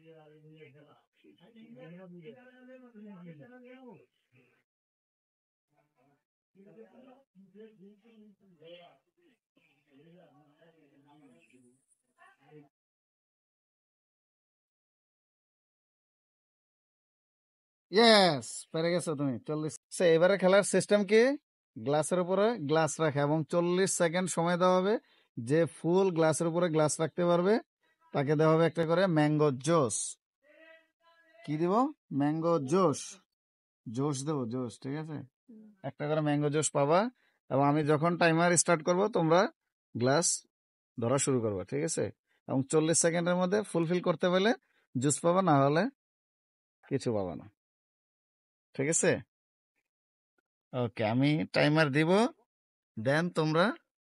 Yes, পেরে গেছো তুমি 40। এবারে খেলার সিস্টেম কি, গ্লাসের উপরে গ্লাস রাখা এবং 40 সেকেন্ড সময় দেওয়া হবে। যে ফুল গ্লাসের উপরে গ্লাস রাখতে পারবে তাকে দেওয়া হবে একটা করে ম্যাঙ্গো জুস। কি দিব? Mango juice. জুস দেবো, জুস, ঠিক আছে। একটা করে ম্যাঙ্গো জুস পাবা এবং আমি যখন টাইমার স্টার্ট করব তোমরা গ্লাস ধরা শুরু করবা, ঠিক আছে। এবং 40 সেকেন্ডের মধ্যে ফুলফিল করতে পারলে জুস পাবা, না হলে কিছু পাবা না, ঠিক আছে। ওকে, আমি টাইমার দিব, দেন তোমরা।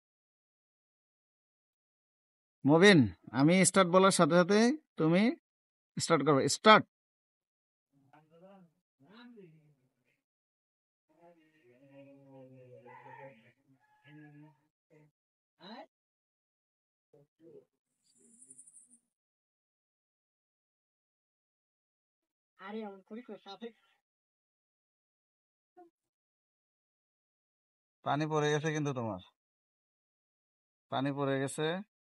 মবিন, আমি স্টার্ট বলার সাথে সাথে তুমি স্টার্ট করবে। স্টার্ট। পানি পড়ে গেছে কিন্তু তোমার, পানি পড়ে গেছে।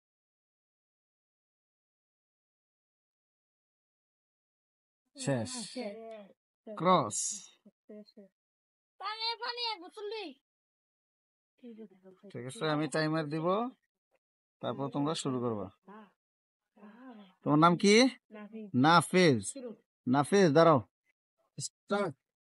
শেষ। ক্রস। ঠিক আছে, আমি টাইমার দিব, তারপর তোমরা শুরু করবা। তোমার নাম কি? নাফিজ। নাফিজ, দাঁড়াও। স্টার্ট।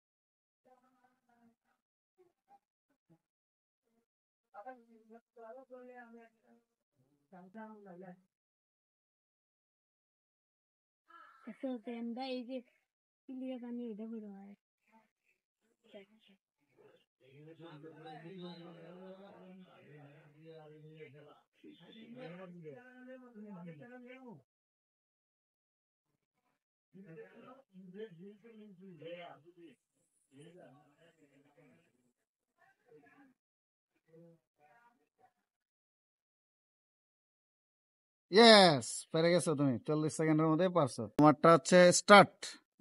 ইয়েস, পেরে গেছো তুমি 40 সেকেন্ডের মধ্যে পারছো। তোমারটা হচ্ছে স্টার্ট।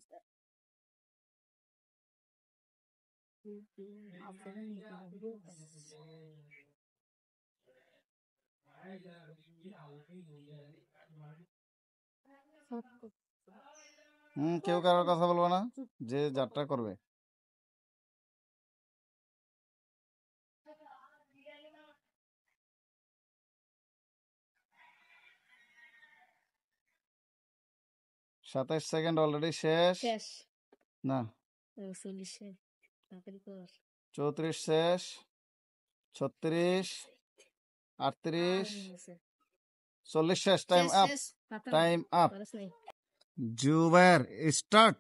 কেউ কারোর কথা বলবো না, যে যাত্রা করবে। সাতাইশ সেকেন্ড অলরেডি শেষ। না, 34 শেষ। 36, 38, 40 শেষ। Time up, time up. Zubair, start.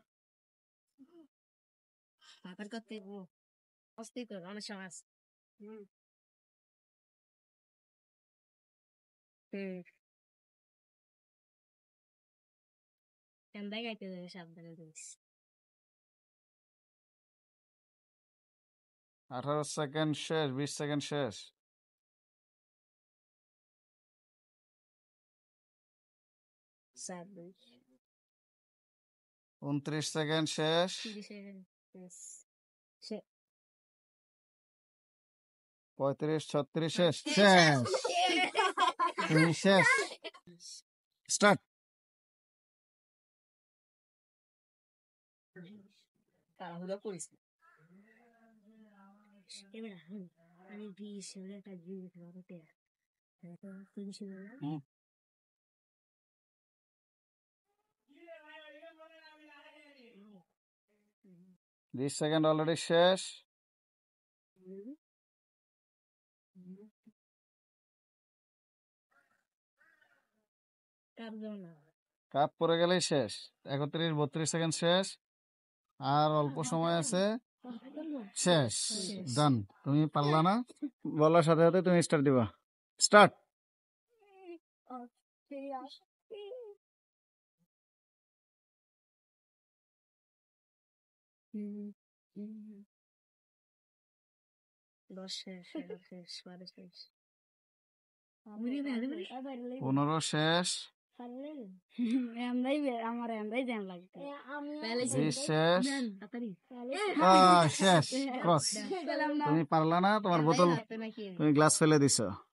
আঠারো সেকেন্ড শেষ। 20 সেকেন্ড শেষ। 29 সেকেন্ড শেষ। 35, 36 শেষ। শেষ। তুমি শেষ। স্টার্ট। হুম। 20 সেকেন্ড অলরেডি শেষ। কাপ পরে গেলেই শেষ। 31, 32 সেকেন্ড শেষ। আর অল্প সময় আছে। শেষ। ডান। তুমি পারলা না, বলার সাথে সাথে তুমি স্টার্ট দিবা। স্টার্ট। পনেরো শেষ। জি শেষ শেষ ক্রস তুমি পারলা না, তোমার বোতল তুমি গ্লাস ফেলে দিছো।